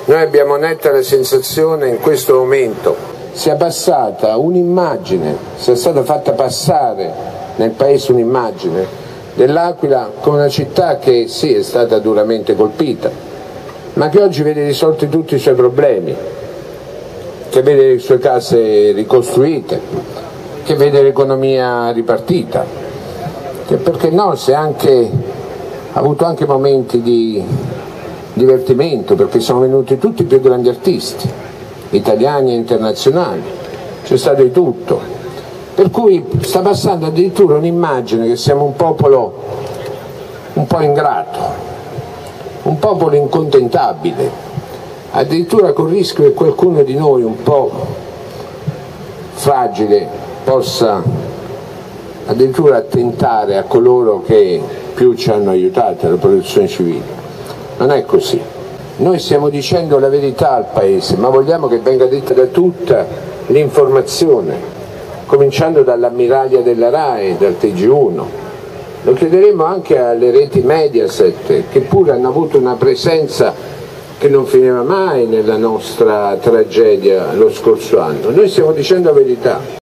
Noi abbiamo netta la sensazione in questo momento sia passata un'immagine, sia stata fatta passare nel paese un'immagine dell'Aquila come una città che sì è stata duramente colpita, ma che oggi vede risolti tutti i suoi problemi, che vede le sue case ricostruite, che vede l'economia ripartita, che perché no si è anche ha avuto anche momenti di divertimento, perché sono venuti tutti i più grandi artisti, italiani e internazionali, c'è stato di tutto, per cui sta passando addirittura un'immagine che siamo un popolo un po' ingrato, un popolo incontentabile, addirittura col rischio che qualcuno di noi un po' fragile possa addirittura attentare a coloro che più ci hanno aiutato, alla protezione civile. Non è così. Noi stiamo dicendo la verità al Paese, ma vogliamo che venga detta da tutta l'informazione, cominciando dall'ammiraglia della RAI, dal TG1. Lo chiederemo anche alle reti Mediaset, che pure hanno avuto una presenza che non finiva mai nella nostra tragedia lo scorso anno. Noi stiamo dicendo la verità.